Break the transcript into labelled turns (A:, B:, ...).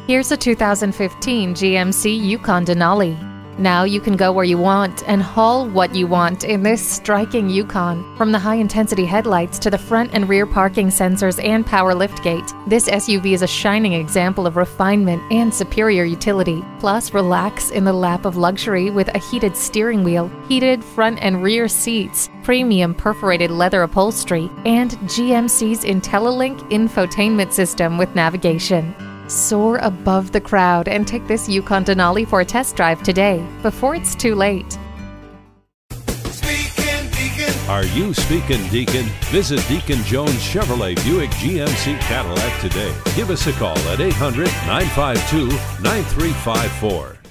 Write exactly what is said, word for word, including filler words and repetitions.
A: Here's a two thousand fifteen G M C Yukon Denali. Now you can go where you want and haul what you want in this striking Yukon. From the high-intensity headlights to the front and rear parking sensors and power liftgate, this S U V is a shining example of refinement and superior utility. Plus, relax in the lap of luxury with a heated steering wheel, heated front and rear seats, premium perforated leather upholstery, and G M C's IntelliLink infotainment system with navigation. Soar above the crowd and take this Yukon Denali for a test drive today, before it's too late.
B: Speaking Deacon.
C: Are you speaking Deacon? Visit Deacon Jones Chevrolet Buick G M C Cadillac today. Give us a call at eight hundred, nine five two, nine three five four.